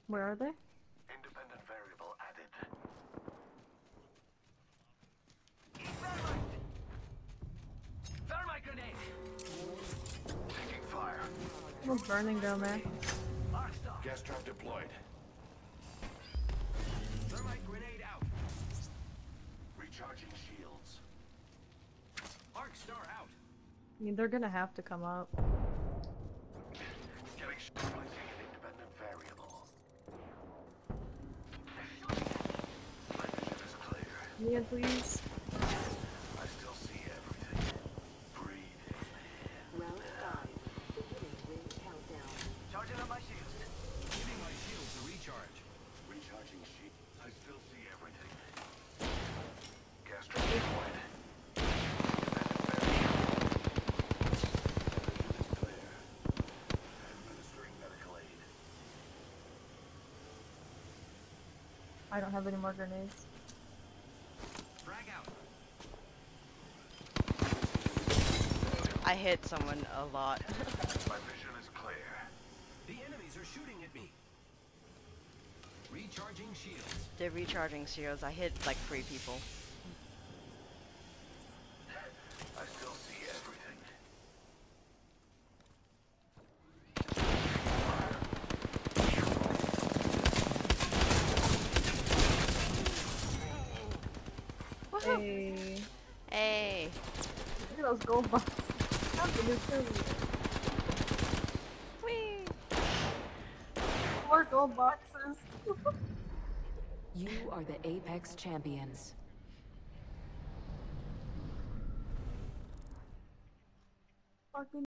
Where are they? Independent variable added. Thermite grenade! Taking fire. Someone's burning down there. Arc star. Gas trap deployed. Thermite grenade out. Recharging shields. Arc star out. I mean, they're gonna have to come up. Getting placing an independent variable. My vision is clear. Ian, please. I still see everything. Breathe. Round 5. Beginning ring countdown. Charging up my shields. Giving my shields a recharge. Recharging shield. I still see everything. Gas trap deployed. Clear. Administering medical aid. I don't have any more grenades. Frag out. I hit someone a lot. My vision is clear. The enemies are shooting at me. Recharging shields. They're recharging shields. I hit like 3 people. I still see everything. Hey. Hey. Look at those gold boxes. How can you kill me? Whee! 4 gold boxes. You are the Apex Champions. Fucking